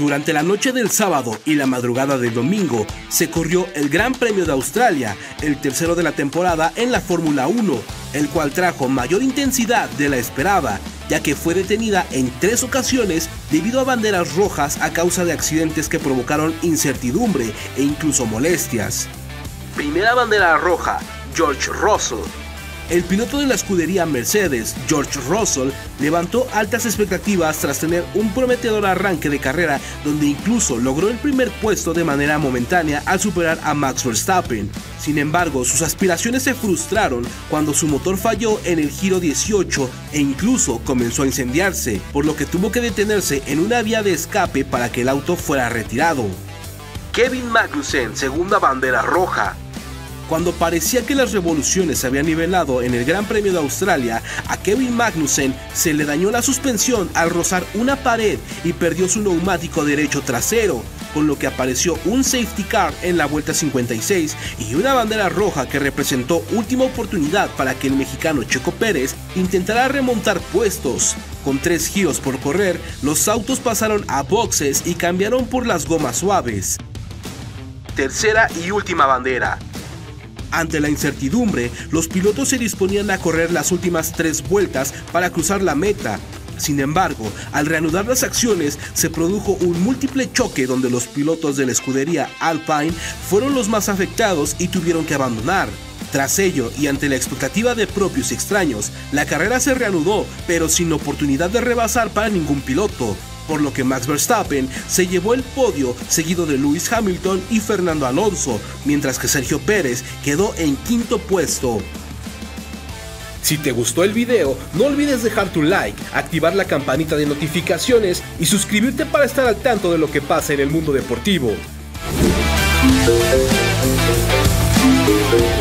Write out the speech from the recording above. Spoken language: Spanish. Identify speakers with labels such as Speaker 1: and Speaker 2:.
Speaker 1: Durante la noche del sábado y la madrugada del domingo se corrió el Gran Premio de Australia, el tercero de la temporada en la Fórmula 1, el cual trajo mayor intensidad de la esperada, ya que fue detenida en 3 ocasiones debido a banderas rojas a causa de accidentes que provocaron incertidumbre e incluso molestias. Primera bandera roja, George Russell. El piloto de la escudería Mercedes, George Russell, levantó altas expectativas tras tener un prometedor arranque de carrera donde incluso logró el primer puesto de manera momentánea al superar a Max Verstappen. Sin embargo, sus aspiraciones se frustraron cuando su motor falló en el giro 18 e incluso comenzó a incendiarse, por lo que tuvo que detenerse en una vía de escape para que el auto fuera retirado. Kevin Magnussen, segunda bandera roja. Cuando parecía que las revoluciones se habían nivelado en el Gran Premio de Australia, a Kevin Magnussen se le dañó la suspensión al rozar una pared y perdió su neumático derecho trasero, con lo que apareció un safety car en la vuelta 56 y una bandera roja que representó última oportunidad para que el mexicano Checo Pérez intentara remontar puestos. Con 3 giros por correr, los autos pasaron a boxes y cambiaron por las gomas suaves. Tercera y última bandera. Ante la incertidumbre, los pilotos se disponían a correr las últimas 3 vueltas para cruzar la meta. Sin embargo, al reanudar las acciones, se produjo un múltiple choque donde los pilotos de la escudería Alpine fueron los más afectados y tuvieron que abandonar. Tras ello, y ante la expectativa de propios y extraños, la carrera se reanudó, pero sin oportunidad de rebasar para ningún piloto, por lo que Max Verstappen se llevó el podio seguido de Lewis Hamilton y Fernando Alonso, mientras que Sergio Pérez quedó en 5º puesto. Si te gustó el video, no olvides dejar tu like, activar la campanita de notificaciones y suscribirte para estar al tanto de lo que pasa en el mundo deportivo.